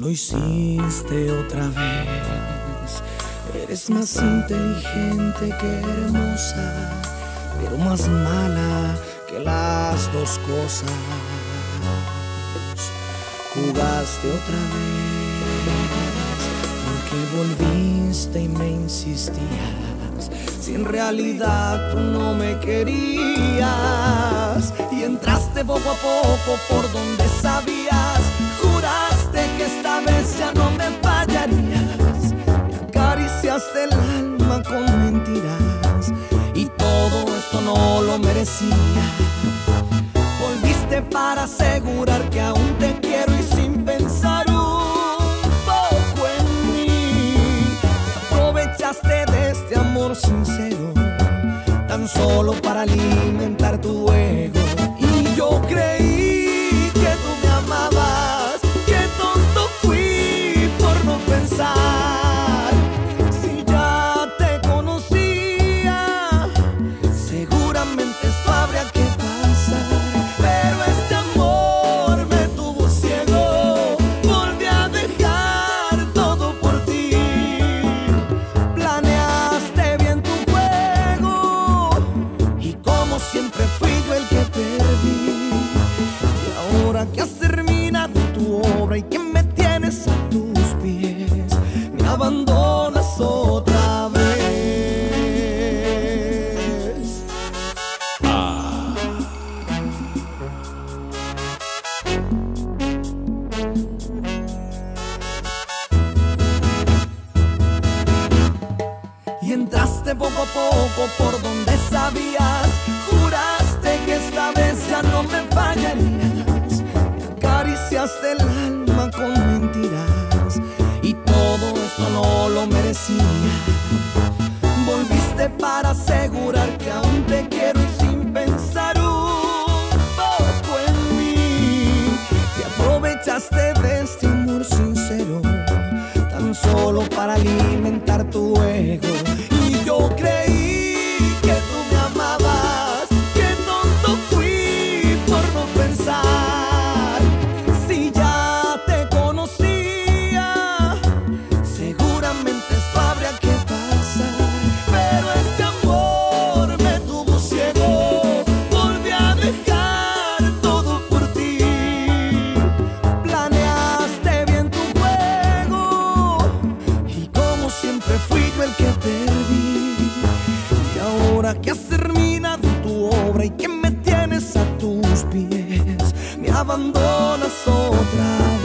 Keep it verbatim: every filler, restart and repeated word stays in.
lo hiciste otra vez. Eres más inteligente que hermosa, pero más mala que las dos cosas. Jugaste otra vez, porque volviste y me insistías, si en realidad tú no me querías. Y entraste poco a poco por donde sabías, juraste que esta vez ya no me fallarías. Me acariciaste el alma con mentiras, y todo esto no lo merecía. Volviste para asegurar que aún te quiero, y sin pensar un poco en mí, te aprovechaste de este amor sincero, tan solo para alimentar tu ego. Y yo creí que tú me amabas, qué tonto fui por no pensar. Si ya te conocía, seguramente esto habría que pasar. Pero este amor me tuvo ciego, volví a dejar todo por ti. Planeaste bien tu juego, y como siempre fui yo el que perdí. Y ahora que has terminado tu obra y que me tienes a tus pies, me abandonas otra vez. Y entraste poco a poco por donde sabías, juraste que esta vez ya no me fallarías. Me acariciaste el alma con mentiras, y todo esto no lo merecía. Volviste para asegurar que aún te quiero, y sin pensar un poco en mí, te aprovechaste de este amor sincero, tan solo para alimentar tu ego. Y yo creí que tú me amabas, qué tonto fui por no pensar. Si ya te conocía, seguramente esto habría que pasar. Pero este amor me tuvo ciego, volví a dejar todo por ti. Planeaste bien tu juego, y como siempre fui yo el que perdí. Y ahora que has terminado tu obra y que me tienes a tus pies, me abandonas otra vez.